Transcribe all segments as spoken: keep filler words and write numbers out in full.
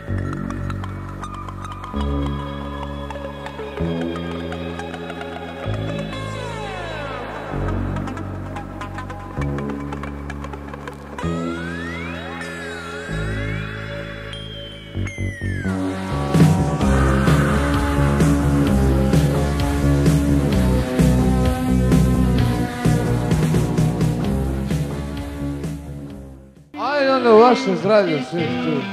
Ajde onda vaše zdravlje svih tu.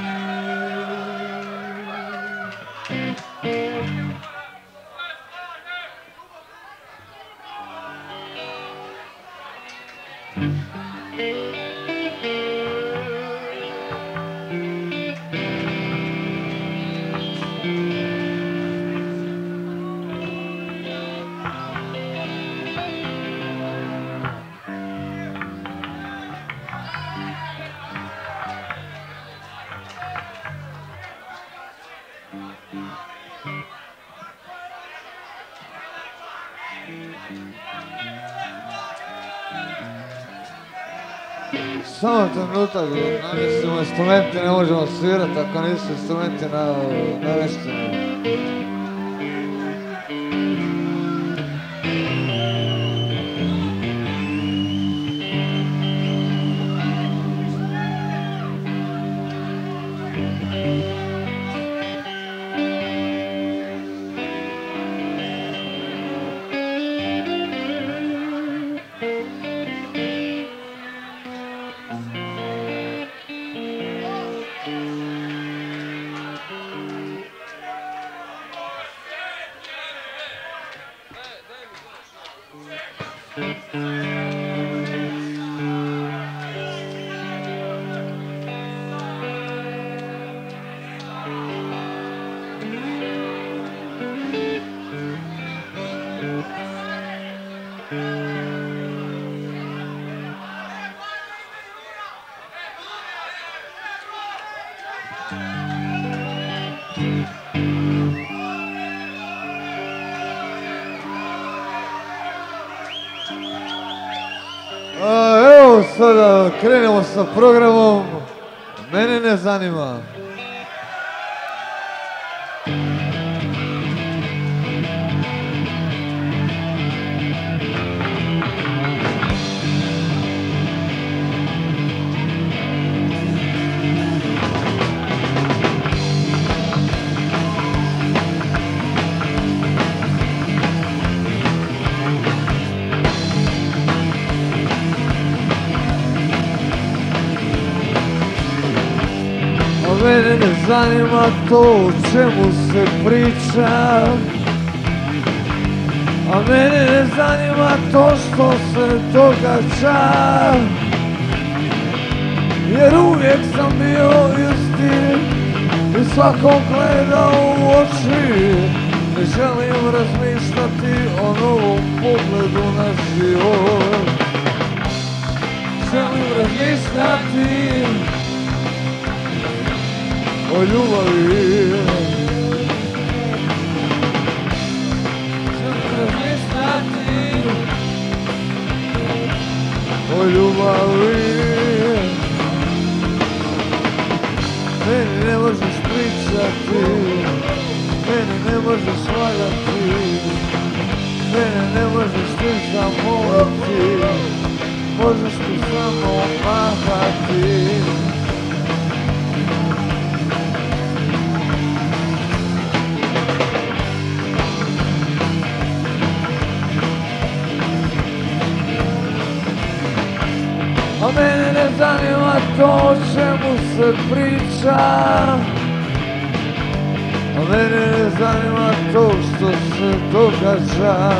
Samo trenutak, namjestimo instrumenti, ne možemo svirati ako nisu instrumenti navešteni. Evo sada krenemo sa programom Mene ne zanima. Mene ne zanima to o čemu se priča, a mene ne zanima to što se događa, jer uvijek sam bio isti i svakom gledao u oči. Ne želim razmišljati o novom pogledu na život, želim razmišljati o ljubavi. Želim razmišljati o ljubavi. Meni ne možeš pričati, meni ne možeš lagati, mene ne možeš ti zamoliti, možeš ti samo mahati. A mene ne zanima to o čemu se priča, a mene ne zanima to što se događa,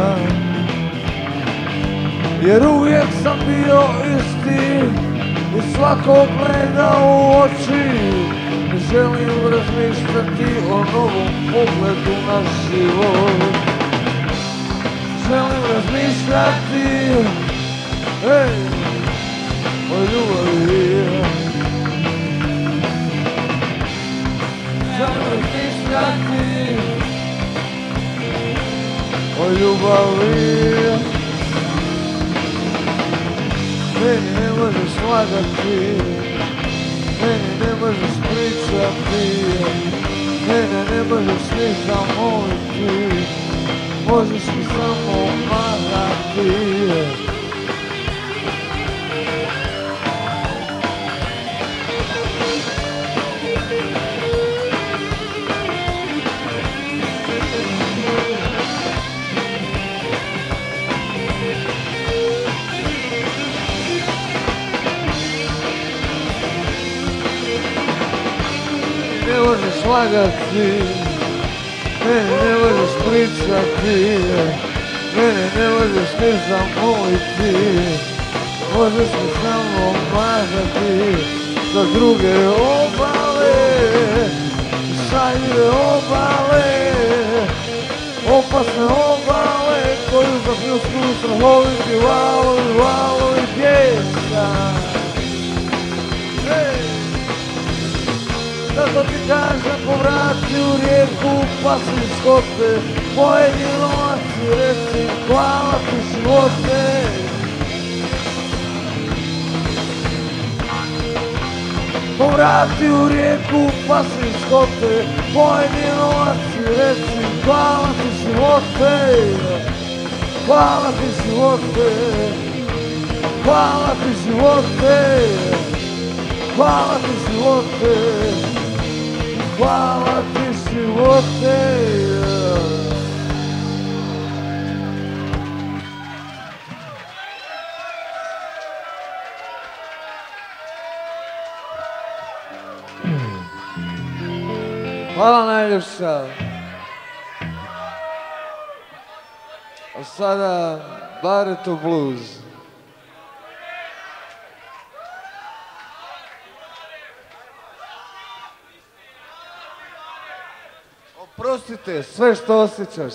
jer uvijek sam bio isti i svako gleda u oči. Ne želim razmišljati o novom pogledu na život, želim razmišljati ej, o ljubavi. Želim razmišljati o ljubavi. Meni ne možeš lagati, Meni ne možeš pričati, mene ne možeš ni zamoliti, možeš mi samo mahati. Ne možeš lagati, mene ne možeš pričati, mene ne možeš ni zamoliti, možeš mi samo mahati za druge obale, šaljive obale, opasne obale koju zapljuskuju strahoviti valovi, valovi bijesa. Zato ti kažem povrati u rijeku pa se iskope moje novac i reci hvala ti živote. Povrati u rijeku pa se iskope moje novac i reci hvala ti živote. Hvala ti živote, hvala ti živote, hvala ti živote. Hvala ti živote. Hvala najljepša. A sada Bareto blues. Oprostite, sve što osjećaš.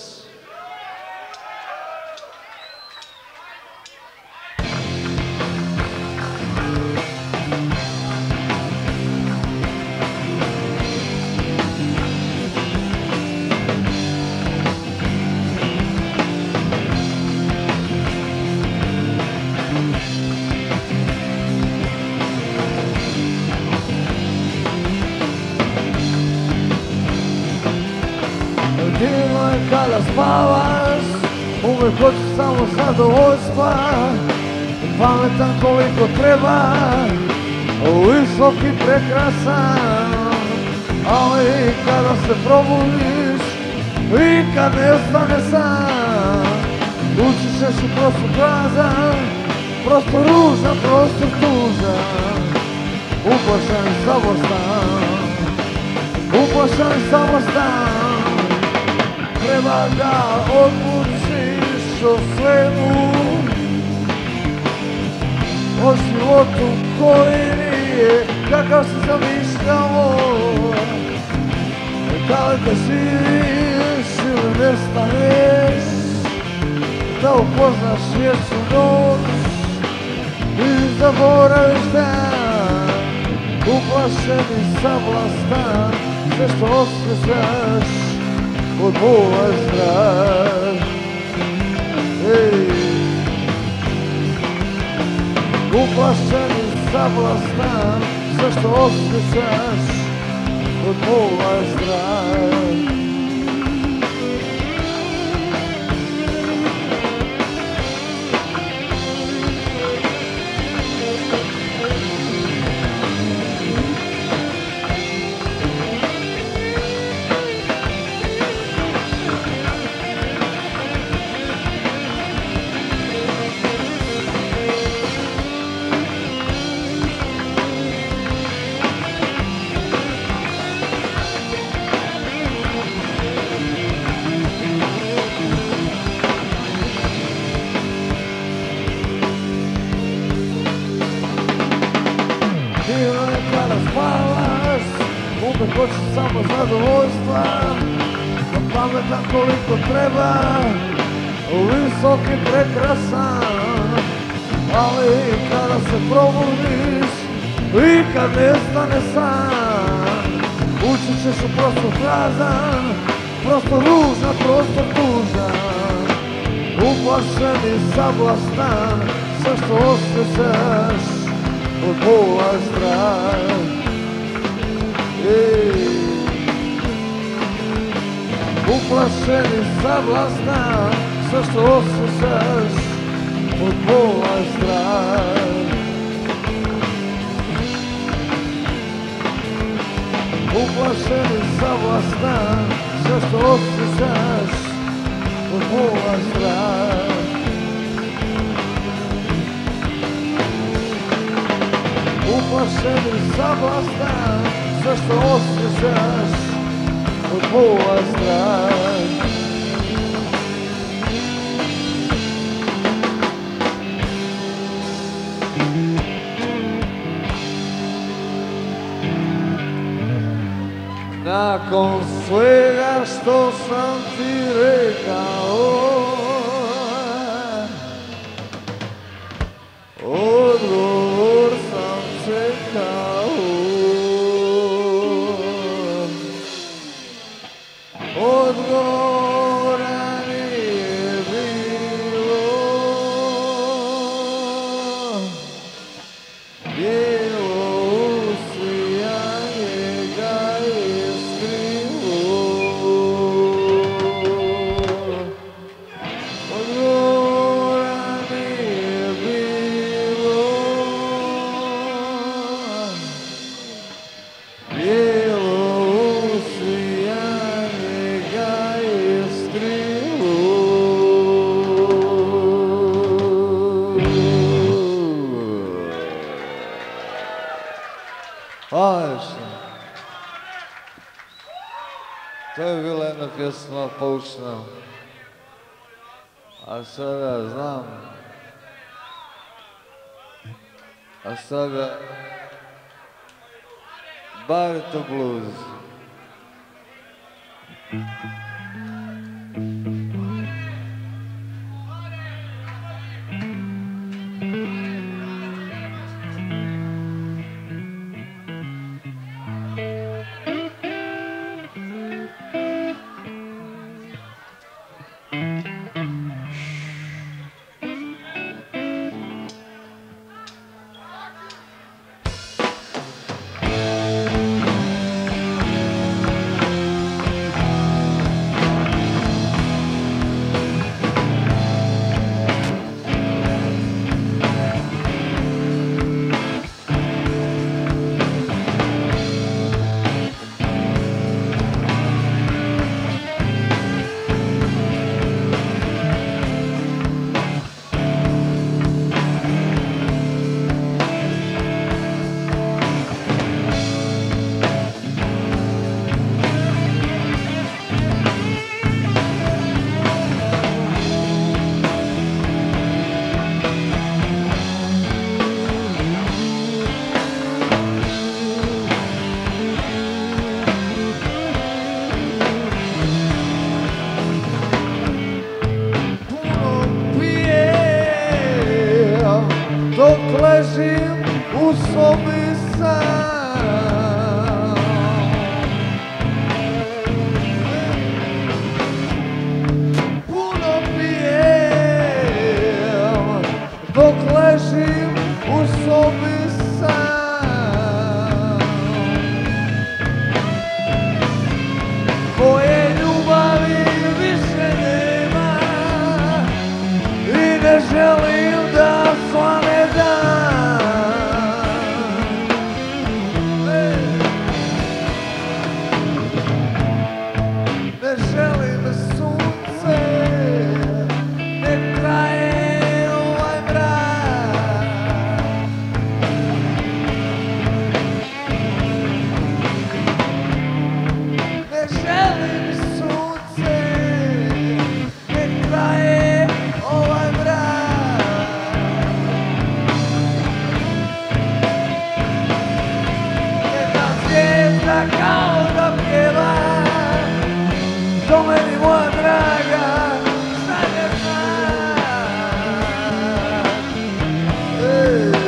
Divno je kada spavaš, uvek hoćeš samo zadovoljstva, pametan koliko treba, visok i prekrasan, ali kada se probudiš i kad nestane san, ući ćeš u prostor prazan, prostor ružan, prostor tužan, uplašan i samostan, uplašan i samostan. Treba da odlučiš o svemu, o životu koji nije kakav si zamišljamo. Da li da živiš ili nestaneš, da upoznaš vječnu noć i zaboraviš dan, uplašen i sablastan, sve što osjećaš od bola i strah. Ej, uplašen i sablastan, sve što osjećaš od bola i strah. Spavaš, uvek hoćeš samo zadovoljstva, pametan koliko treba, visok i prekrasan, ali kada se probudiš i kad nestane san, ući ćeš u prostor prazan, prostor ružan, prostor tužan, uplašen i sablastan, sve što osjećaš od bola i strah. Uplašeni sablasna, sve što osjećaš od bola i strah. Uplašeni sablasna, sve što osjećaš od bola i strah. Uplašeni sablasna, sve što osjećaš od bola i strah. Nakon svega što sam ti rekao, odgovor sam čekao. Odgovora nije bilo, bilo usijanje ga je skrivo. Odgovora nije bilo, bilo usijanje ga je skrivo. Ajde, to je bila jedna pjesma poučna, a sada znam, a sada Barito blues. Dok ležim u sobi sam, puno pijem. Dok ležim u sobi sam, tvoje ljubavi više nema i ne želim da svane dan. Ne želim sunce, ne traje ovaj mrak. Ne želim sunce, ne traje ovaj mrak. Jedna zvijezda kao da pjeva, to meni moja draga, šta ne znaš.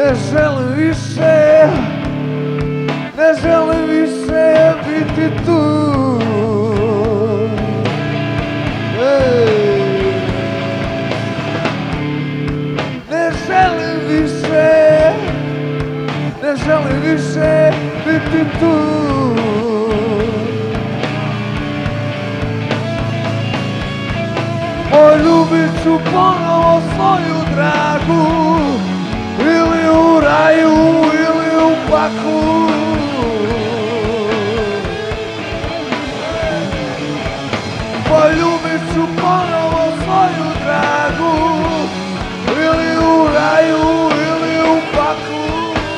Ne želim više, ne želim više biti tu. Ej. Ne želim više, ne želim više biti tu. Poljubit ću ponovo svoju dragu, ili u raju, ili u paklu. Poljubit ću ponovo svoju dragu, ili u raju, ili u paklu.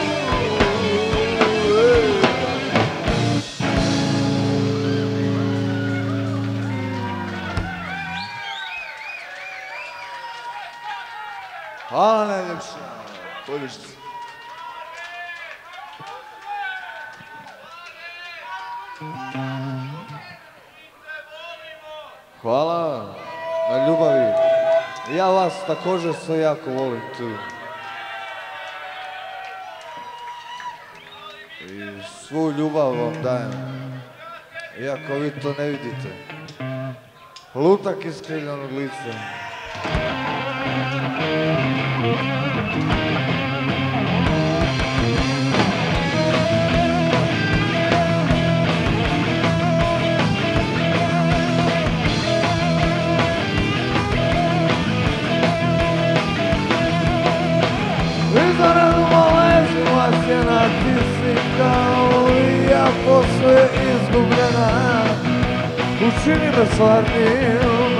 Hvala najljepša, podršci. Hvala na ljubavi. Ja vas također sve jako volim tu. I svu ljubav vam dajem. Iako vi to ne vidite. Lutak iskrivljenog lica. Sjena, ti si kao i ja posve izgubljena. Učini me stvarnim.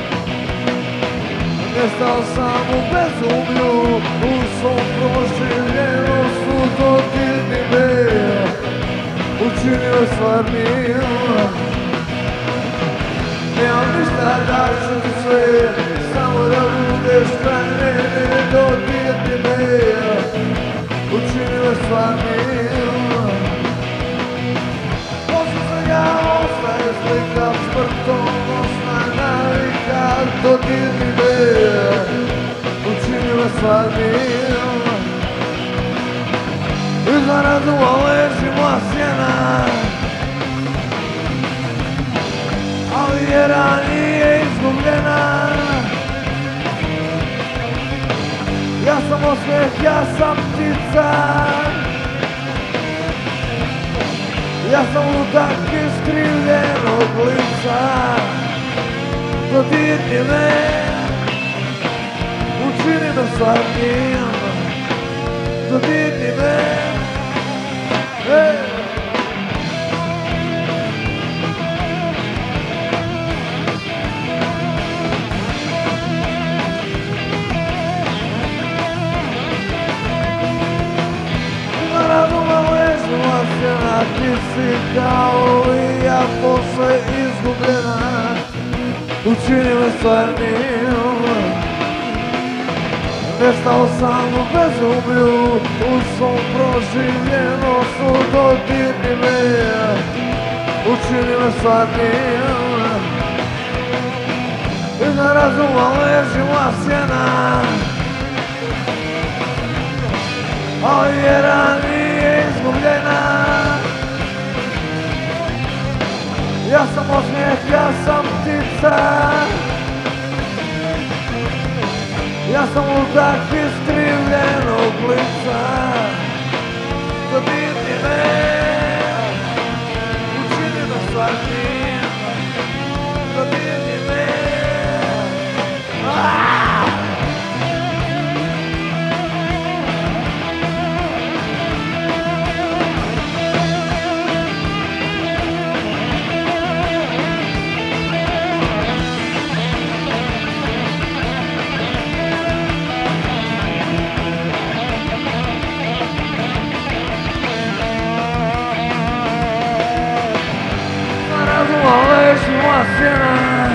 Nestao sam u bezumlju, u svom proživljenostu dodirni me. Učini me stvarnim. Nemam ništa da ću sve, samo da budeš kraj mene, dodirni me. Učini me stvarnim. Pošto sam ja ostaje slika smrtonosna navika, dodirni me. Učini me stvarnim. Iza razuma leži moja sjena, ali vjera nije izgubljena. Ja sam osmijeh, ja sam ptica. Ja sam ludak iskrivljenog lica. Dodirni me, učini me stvarnim. Dodirni me, hey. Sjena, ti si kao i ja posve izgubljena. Učini me stvarnim. Nestao sam u bezumlju, u svom proživljenostu, dodirni me. Učini me stvarnim. Iza razuma leži moja sjena, ali vjera nije izgubljena. Ja sam osmijeh, ja sam ptica. Ja sam ludak iskrivljenog lica. Dodirni me, učini me stvarnim. Dodirni me. Sjena,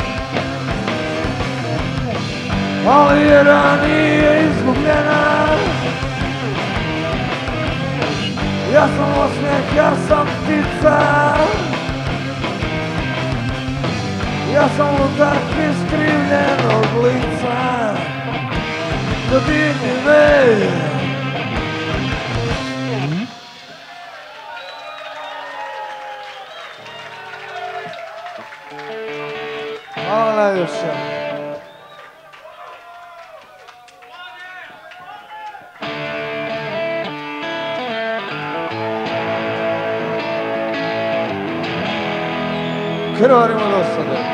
ali vjera nije izgubljena. Ja sam osmijeh, ja sam ptica. Ja sam ludak iskrivljenog lica. Dodirni me, krvarimo dosade.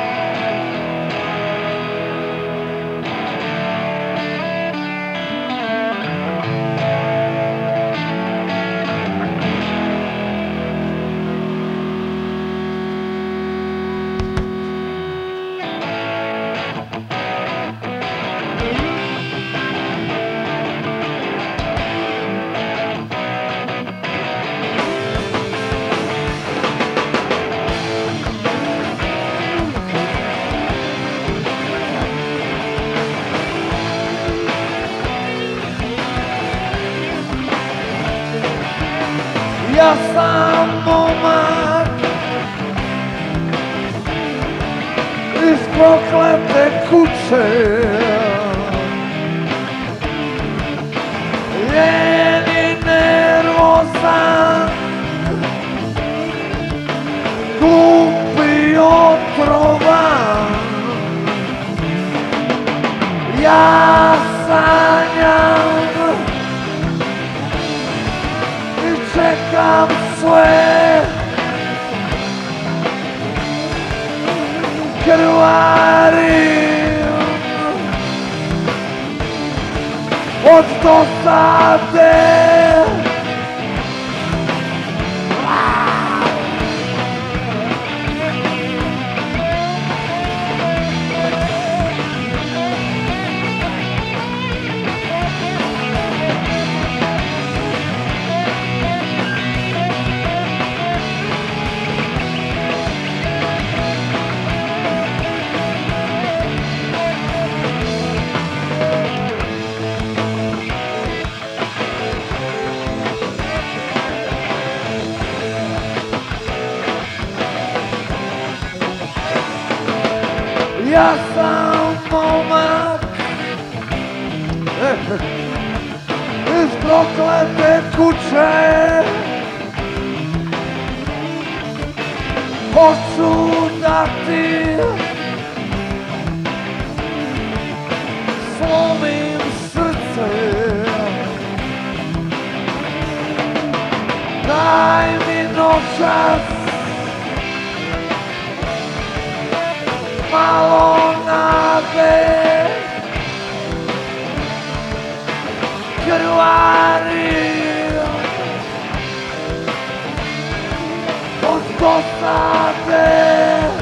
Ja sam momak iz proklete kuće, ljen i nervozan, glup i otrovan. Ja sanjam čekam sve, krvarim od dosade. Ja sam momak iz proklete kuće, hoću da ti slomim srce. Daj mi noćas malo nade, krvarim od dosade.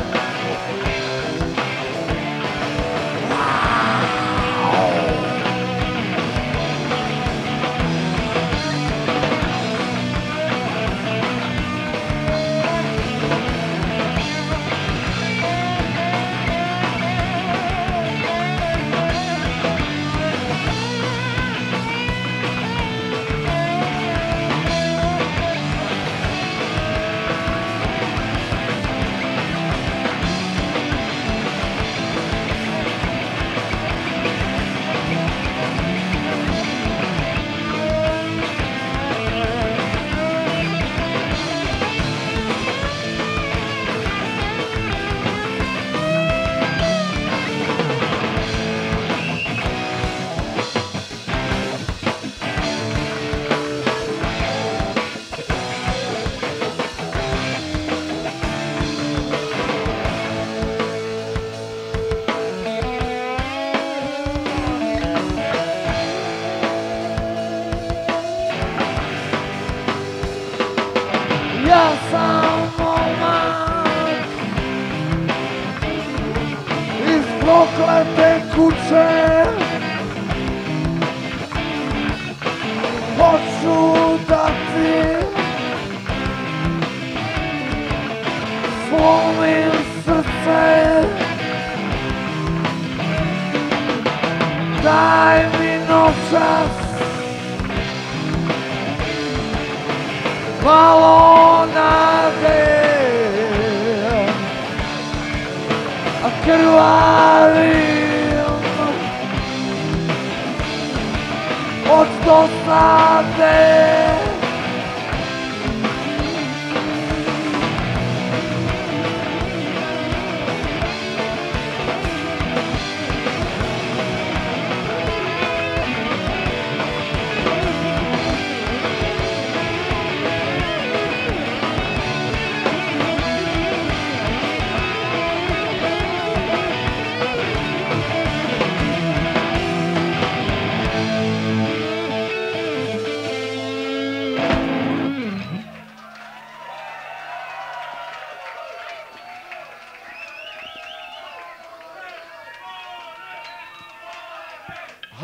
Ja sam momak iz proklete kuće, hoću da ti slomim srce. Daj mi noćas malo nade, a krvarim od dosade.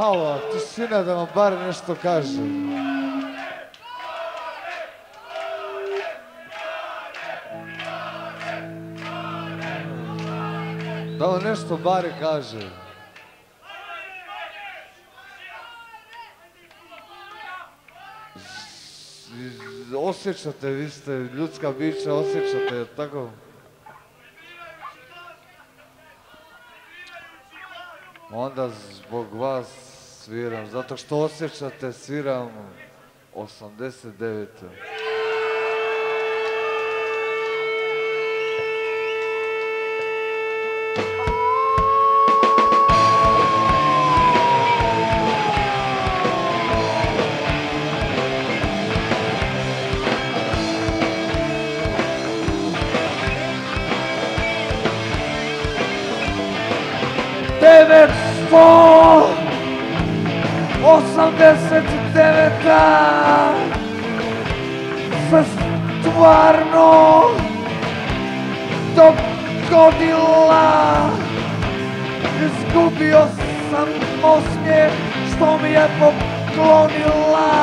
Halo, tišina da vam bar nešto kaže. Da vam nešto bar kaže. Osjećate, vi ste ljudska bića, osjećate, je tako? Onda zbog vas sviram, zato što osjećate sviram osamdeset devete. devetsto osamdeset deveta se stvarno dogodila. Izgubio sam osmijeh što mi je poklonila.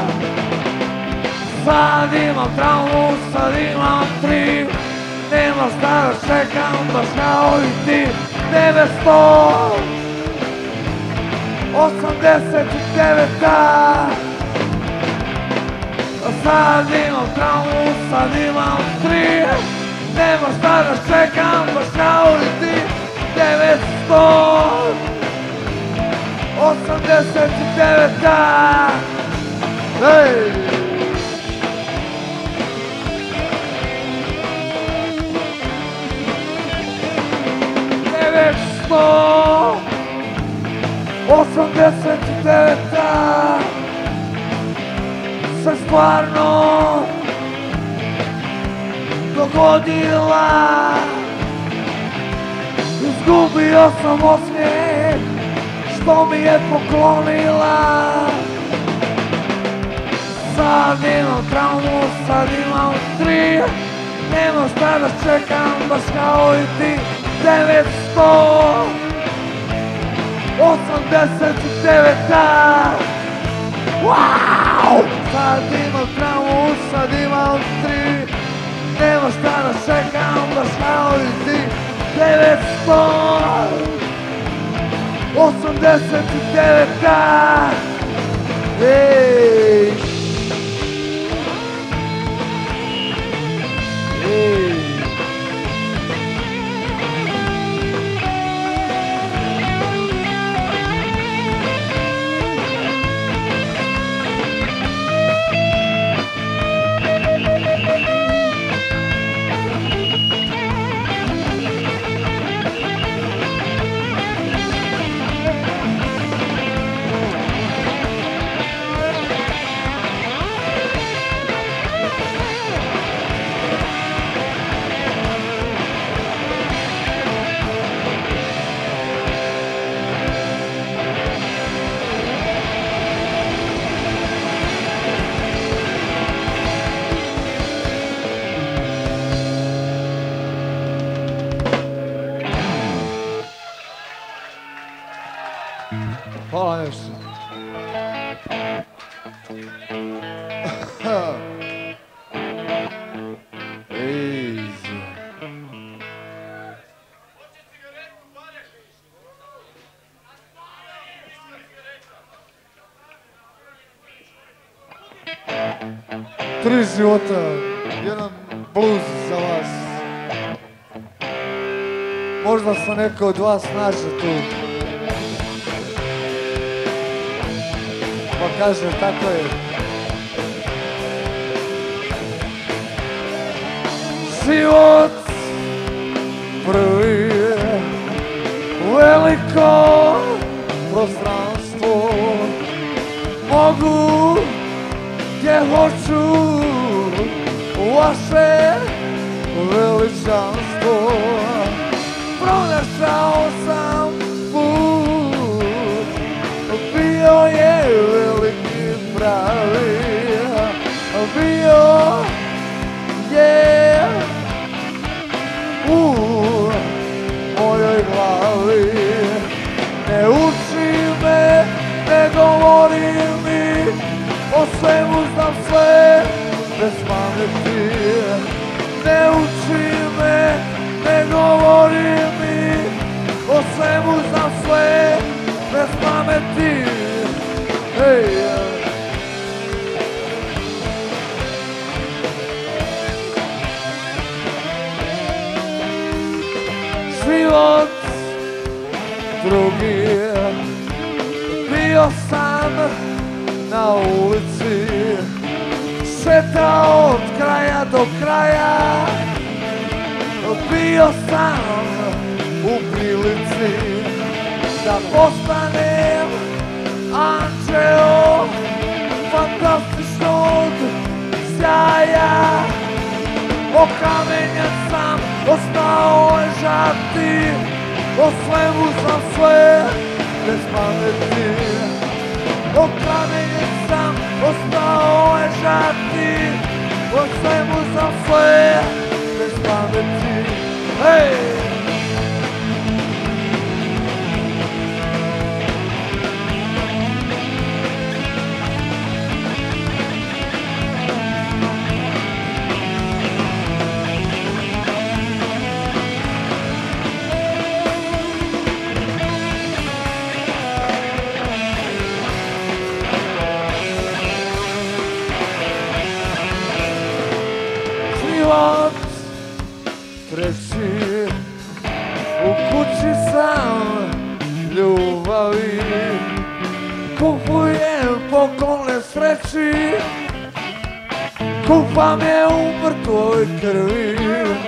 Sad imam traumu, sad imam tri, nema šta da čekam baš kao i ti. devetsto osamdeset deveta sad imam traumu, sad imam tri, nema šta da čekam baš kao i ti. devetsto osamdeset deveta Hej! devetsto osamdeset deveta se stvarno dogodila. Izgubio sam osmijeh što mi je poklonila. Sad imam traumu, sad imam tri, nema šta da čekam baš kao i ti. devetsto osamdeset deveta Wow! Sad imam traumu, sad imam tri, nema šta da čekam baš kao i ti. devetsto osamdeset deveta Ej! Ej! Hvala nešto. Easy. Tri života, jedan blues za vas. Možda se neko od vas nađe tu. Pa kaže, tako je. Život prvi je veliko prostranstvo. Mogu gdje hoću vaše veličanstvo. Pronašao sam put, bio je veliki pravi, bio je u mojoj glavi. Ne uči me ti. Hej, život drugi, bio sam na ulici, šetao od kraja do kraja, bio sam u prilici da postanem anđeo fantastičnog sjaja. Okamenjen sam, ostao ležati, o svemu sam sve bez pameti. Okamenjen sam, ostao ležati, o svemu sam sve bez pameti. Hej! Život treći, u kući sam ljubavi, kupujem poklone sreći, kupam je u mrtvoj krvi.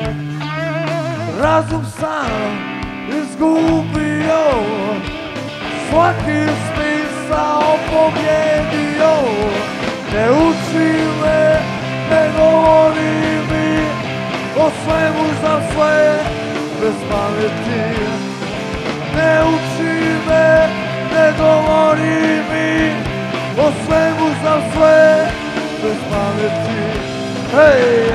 Razum sam izgubio, svaki smisao pobjedio. Ne uči me, ne govori mi, o svemu sam sve bez pameti. Ne uči me, ne govori mi, o svemu sam sve bez pameti. Hej!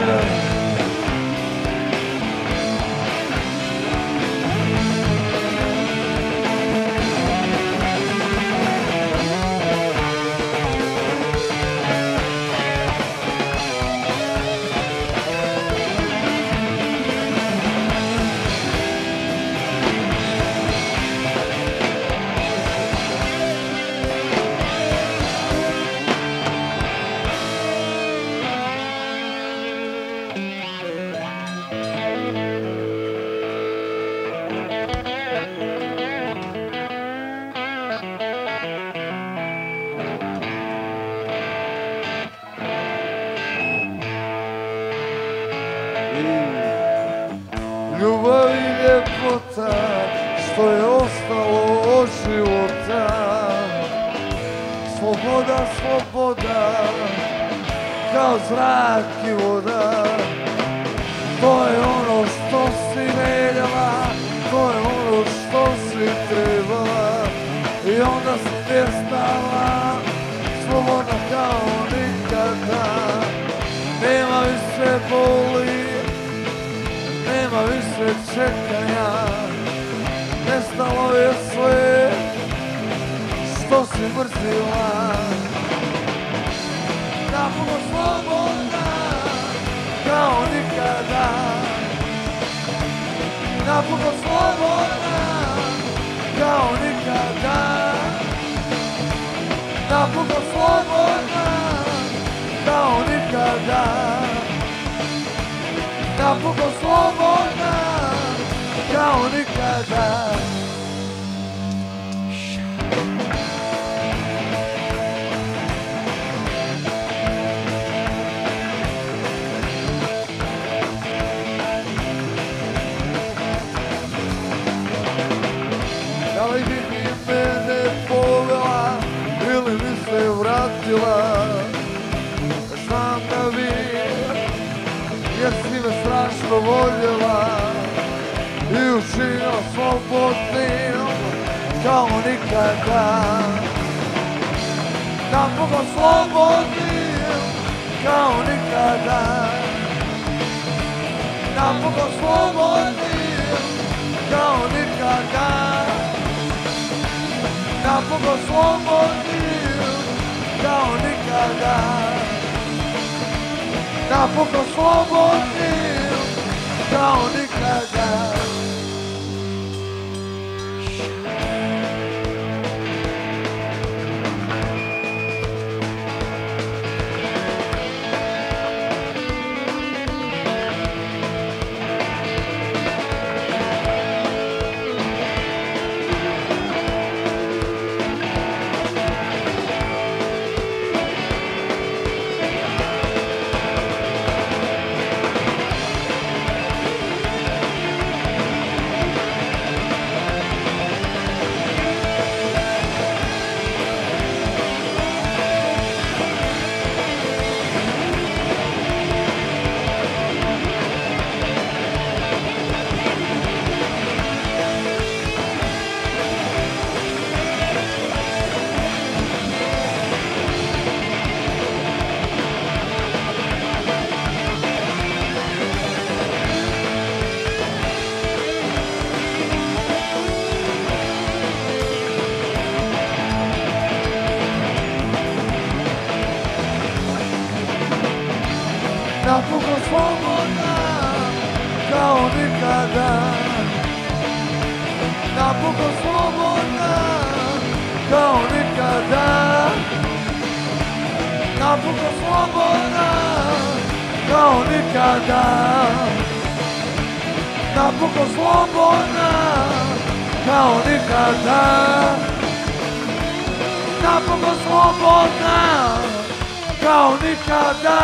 Ljubav i ljepota što je ostalo od života. Sloboda, sloboda, kao zrak i voda. To je ono što si veljala, to je ono što si trebala. I onda si nestala, slobodna kao nikada. Nema više boli, nema više čekanja, nestalo je sve što si mrzila. Napokon slobodna kao nikada, napokon slobodna kao nikada, napokon slobodna kao nikada. Napokon slobodna kao nikada. Da li bi mi mene povela ili mi se vratila? Znam da bi, jer si me strašno voljela i učinila slobodnim kao nikada. Napokon slobodnim kao nikada. Napokon slobodnim kao nikada. Napokon slobodnim kao nikada. Napokon slobodnim kao nikada. napokon slobodna kao nikada, napokon slobodna kao nikada, napokon slobodna kao nikada, napokon slobodna kao nikada, napokon slobodna kao nikada,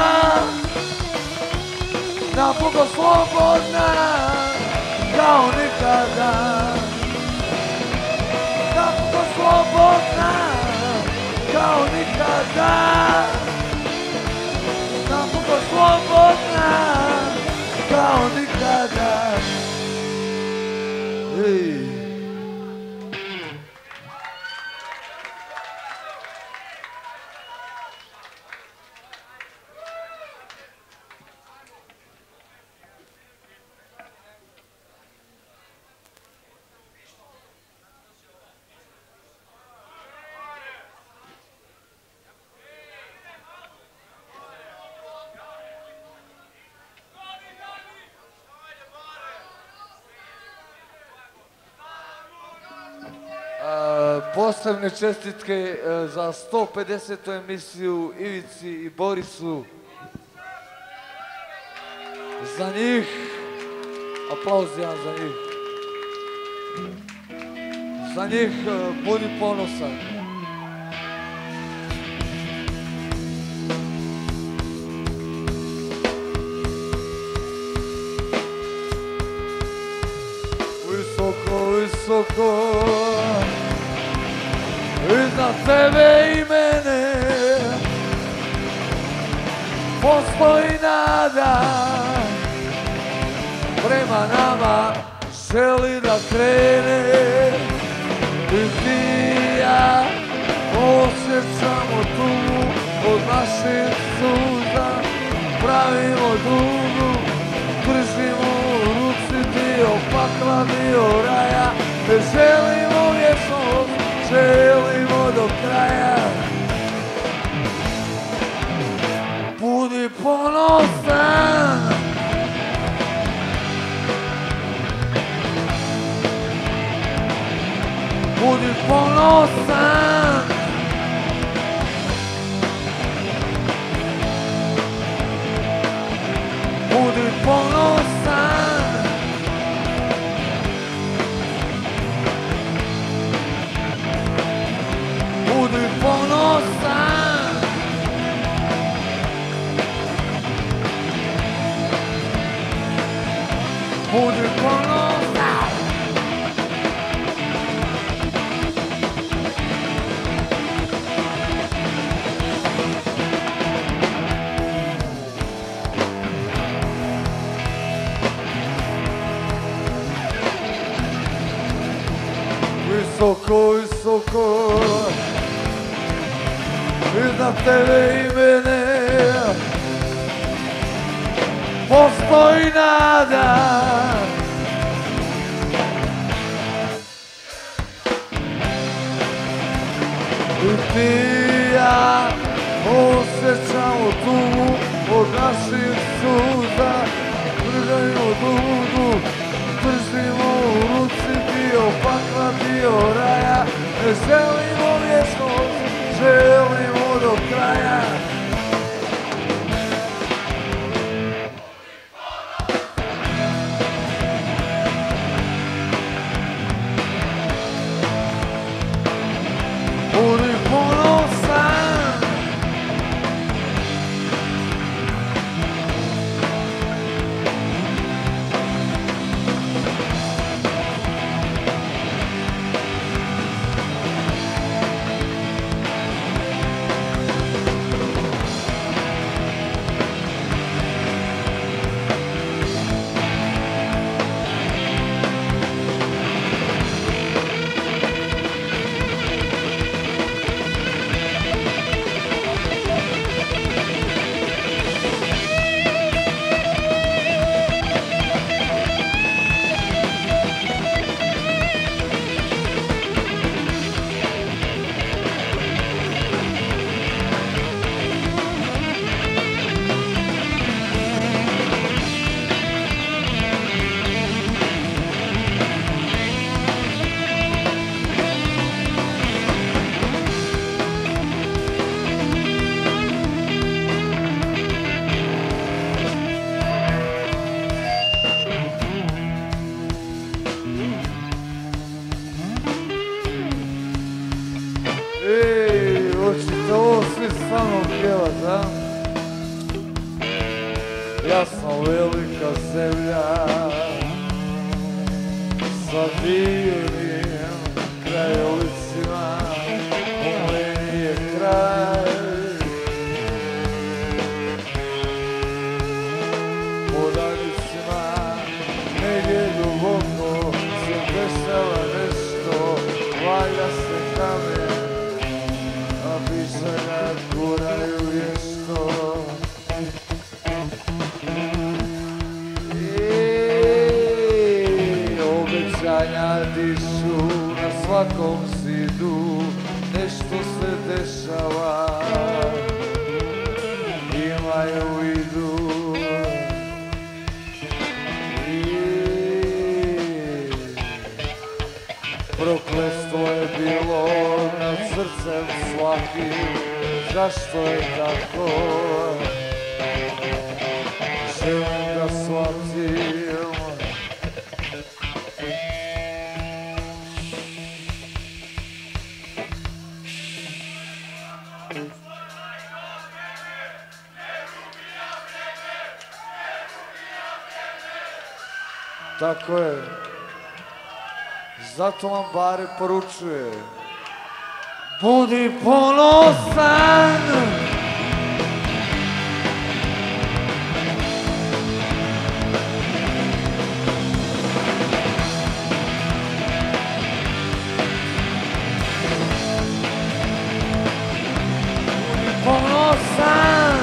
napokon slobodna kao nikada, napokon slobodna kao nikada, napokon slobodna kao nikada. Ej. Posebne čestitke za sto pedesetu emisiju Ivici i Borisu. Za njih, aplauz jedan za njih. Za njih budi ponosan. Visoko, visoko iznad tebe i mene postoji nada, prema nama želi da krene. I ti i ja osjećamo tugu od naših suza, pravimo dugu, držimo u ruci dio pakla, dio raja, ne želimo vječnost, želimo do kraja. Budi ponosan, budi ponosan, budi ponosan, budi ponosan, budi ponosan. Visoko, visoko iznad tebe i mene postoji nada. I ti i ja osjećamo tugu od naših suza, držimo dugu, držimo u ruci dio pakla, dio raja, ne želimo vječnost, želimo do kraja. Budi ponosan, sa mnom pjevat, a? Ja sam velika zemlja sa divnim krajolicima, u meni je kraj. Po danicima, negdje duboko se dešava nešto, valja se kamen, a pisanja guraju vješto. Obećanja dišu na svakom zidu, nešto se dešava, imaju u vidu. Prokletstvo je bilo nad srcem svakim, zašto je tako? Želim da shvatim. Tako je. Zato vam Bare poručuje. Budi ponosan. Budi ponosan.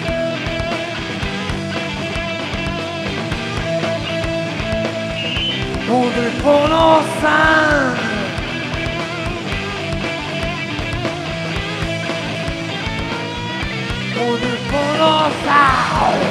Budi ponosan. Budi ponosan.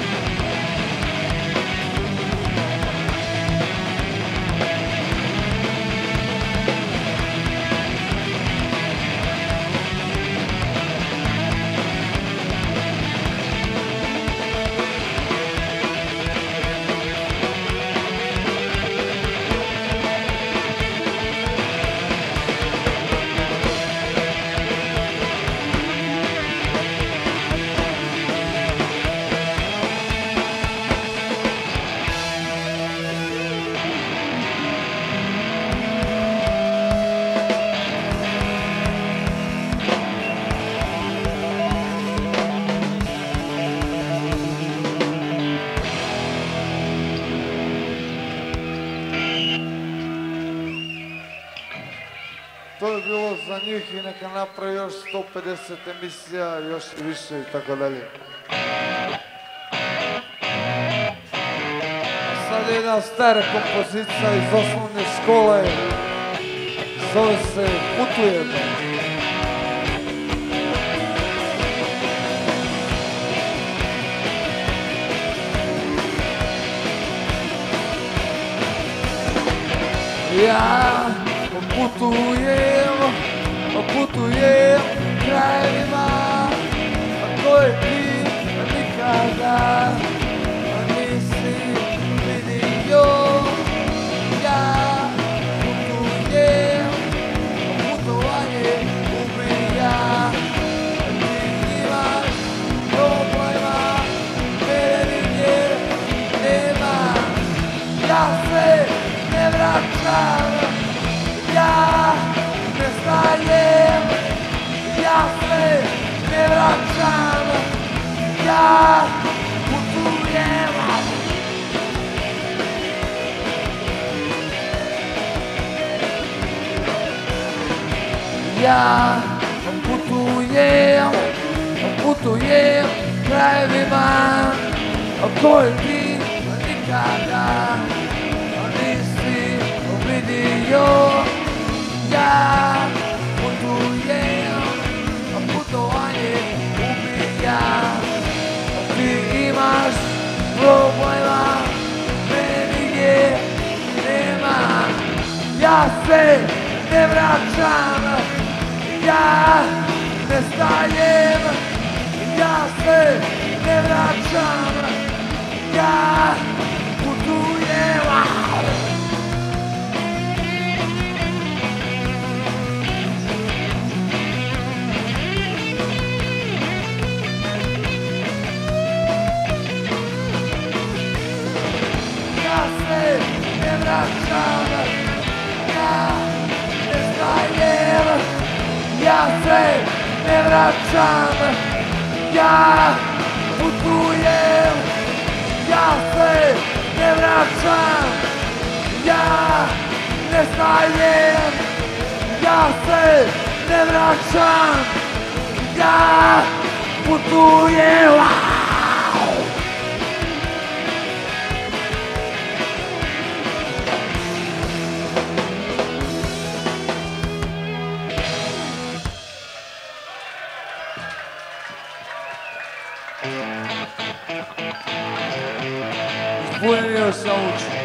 To je bilo za njih i neka napravi još sto pedeset emisija, još i više i tako dalje. Sad je jedna stara kompozicija iz osnovne škole, zove se Putujemo. Ja putujem, putujem krajevima koje ti nikada nisi vidio. Ja putujem, putovanje ubija. Ti imaš problema, mene nigdje nema. Ja se ne vraćam, ja ne stajem, ja se ne vraćam, ja putujem. Ja putujem, putujem krajevima koje ti nikada nisi vidio. Ja putujem, putovanje ubija. Ti imaš problema, meni nigdje nema. Ja se ne vraćam, ja ne stajem, ja se ne vraćam, ja putujem. ja se ne vraćam, ja putujem, ja se ne vraćam, ja nestajem, ja se ne vraćam, ja putujem. Zbunjenio sam uči.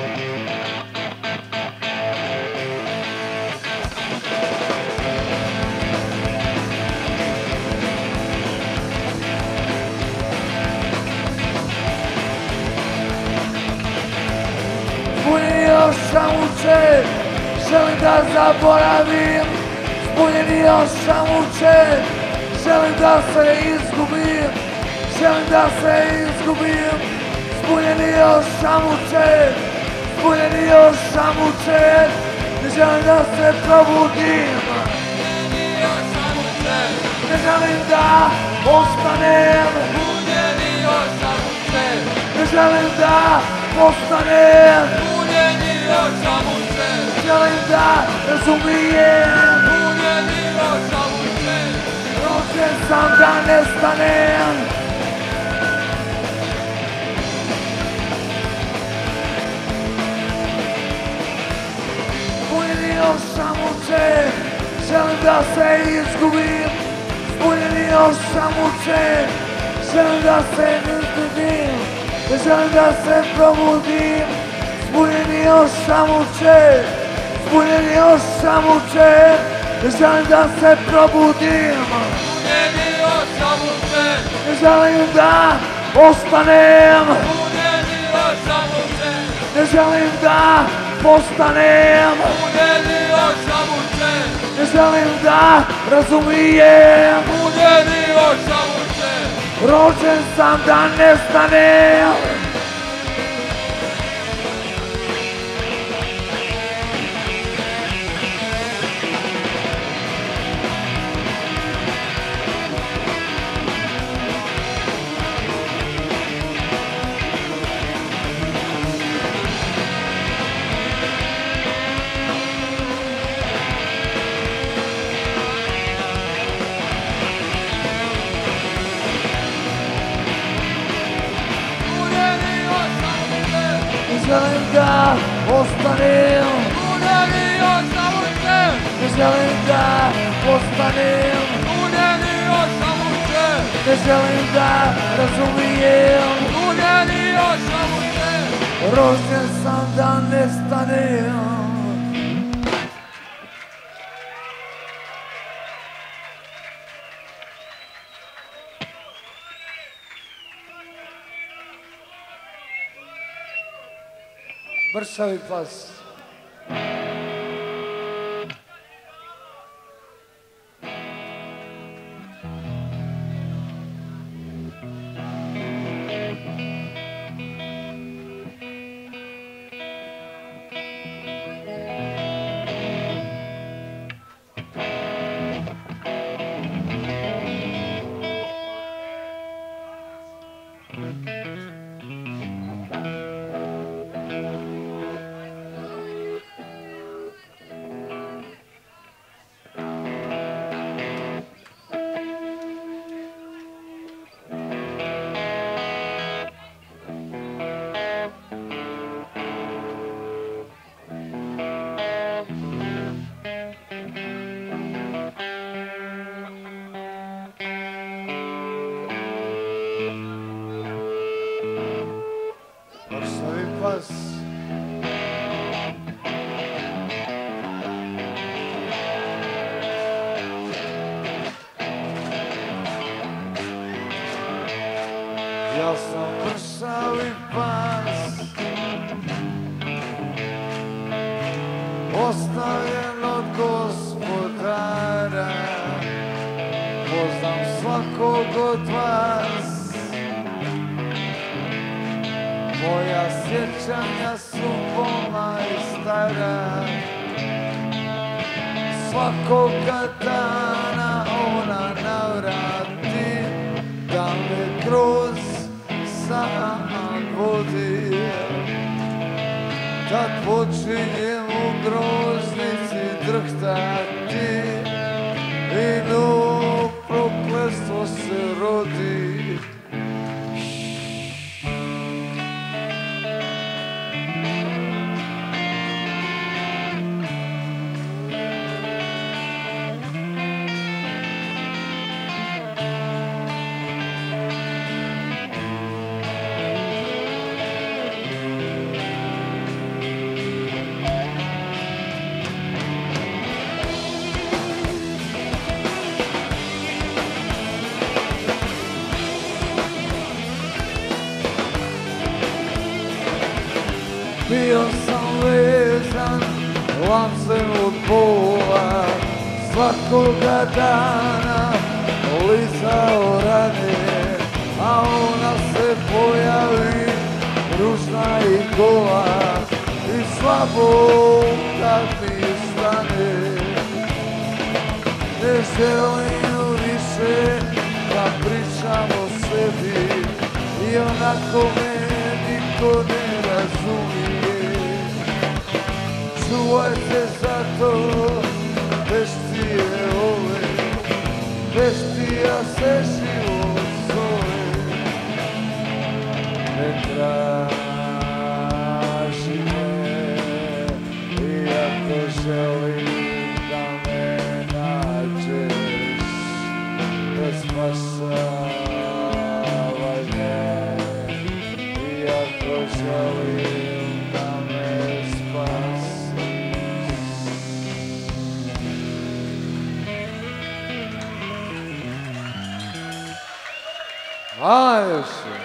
Zbunjenio sam uče, želim da zaboravim. Zbunjenio sam uče, želim da se izgubim, želim da se izgubim. Zbunjenio sam uče, zbunjenio sam uče, ne želim da se probudim. Zbunjenio sam uče, ne želim da ostanem. Zbunjenio sam uče, ne želim da postanem. Zbunjenio sam uče, želim da razumijem. Zbunjenio sam uče, rođen sam da nestanem. Zbunjenio sam uče, želim da se izgubim. Zbunjenio sam uče, želim da se izgubim, ne želim da se probudim. Zbunjenio sam uče, zbunjenio sam uče, ne želim da se probudim. Zbunjenio sam uče, ne želim da ostanem. Zbunjenio sam uče, ne želim da postanem. Zbunjenio sam uče, ne želim da razumijem. Zbunjenio sam uče, rođen sam da nestanem. Ne želim da ostanem. Zbunjenio sam uče, ne želim da postanem. Zbunjenio sam uče, ne želim da razumijem. Zbunjenio sam uče, rođen sam da nestanem. Mršavi pas. Pas. Ja sam mršavi pas, ostavljen od gospodara, poznam svakog od vas. Moja sjećanja su bolna i stara, svakoga dana kroz san vodi, tad počinjem u groznici drhtati i novo prokletstvo se rodi. Bio sam vezan lancem od bola, svakoga dana lizao rane, a ona se pojavi ružna i gola i slabo kad mi stane. Ne želim više da pričam o sebi, i onako me niko ne razumije. Čuvaj se zato, veštije ove, veštija se život zove. Ne traži me, iako želim da me nađeš, ne spašavaj me, iako želim da me spasiš. Ajde.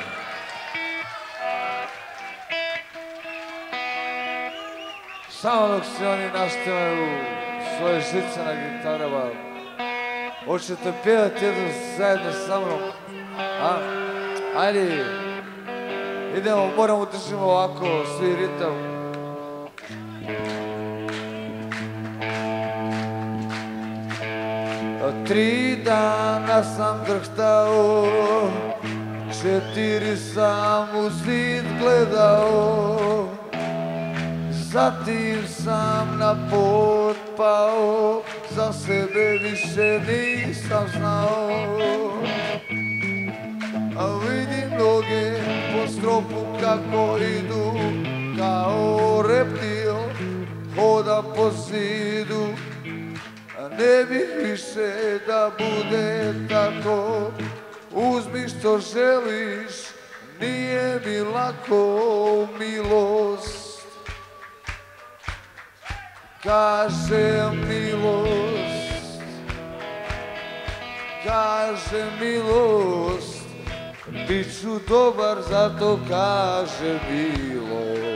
Samo dok se oni naštemaju svoje žice na gitarama, hoćete pjevati jedno zajedno sa mnom? A? Ajde, idemo, moramo držimo ovako svi ritam. Tri dana sam drhtao, četiri sam u zid gledao, zatim sam na pod pao, za sebe više nisam znao. A vidim noge po stropu kako idu, kao reptil hodam po zidu. Ne bih više da bude tako, uzmi što želiš, nije mi lako milost. Kaže milost, kaže milost, bit ću dobar, zato kaže milost.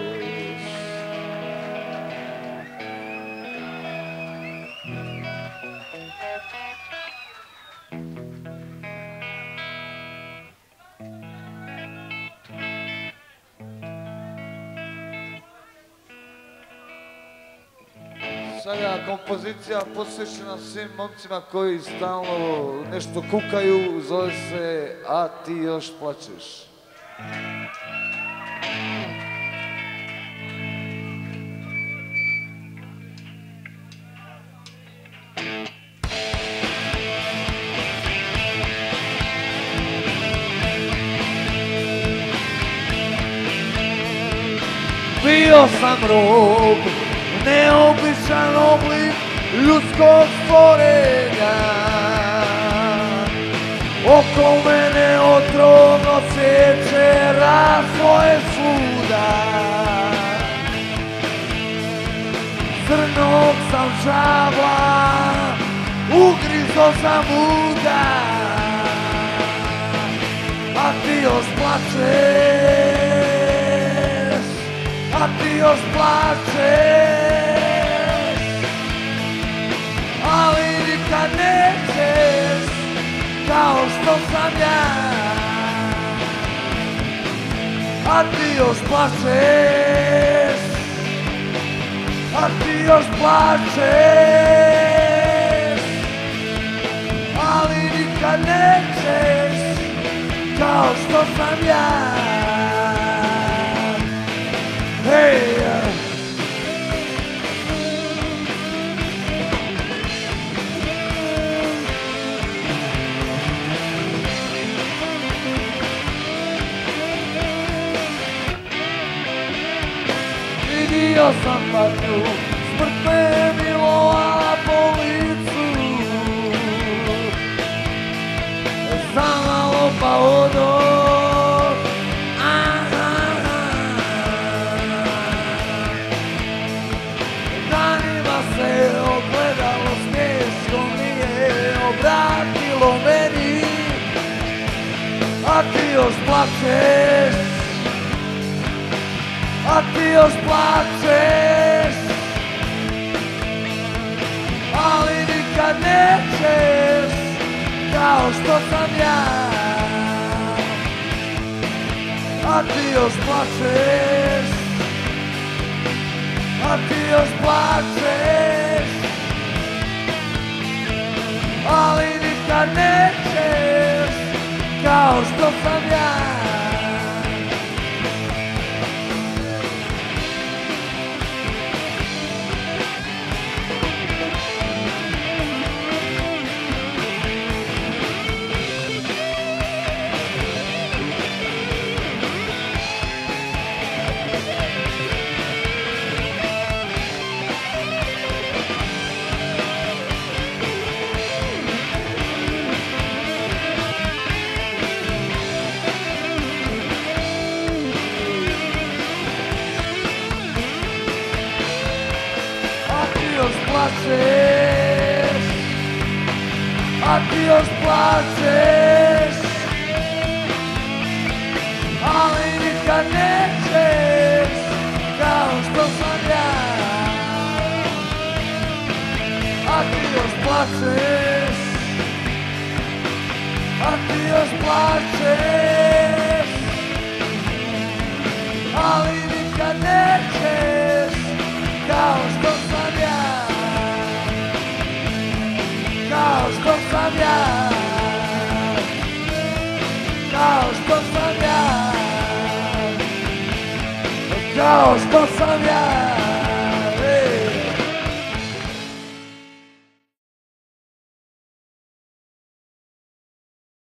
Sada kompozicija posvećena svim momcima koji stalno nešto kukaju, zove se A ti još plačeš. Bio sam rob, neobičan oblik ljudskog stvorenja. Oko mene otrovno seče, raslo je svuda. Zrnog sam žavla, ugrizo sam muda. A ti još plačeš, a ti još plačeš, ali nikad nećeš kao što sam ja. A ti još plačeš, a ti još plačeš, ali nikad nećeš kao što sam ja. Hej! Vidio sam patnju, smrt me je milovala po licu. Zamalo pa odoh, danima se ogledalo smiješno nije obratilo meni, a ti još plačeš, a ti još plačeš, ali nikad nećeš kao što sam ja. A ti još plačeš, a ti još plačeš, ali nikad nećeš kao što sam ja. Plačeš, a ti još plačeš, ali nikad nećeš kao što sam ja. A ti još plačeš, a ti još plačeš, ali nikad nećeš kao što sam ja. Kao što sam ja, kao što sam ja, kao što sam ja.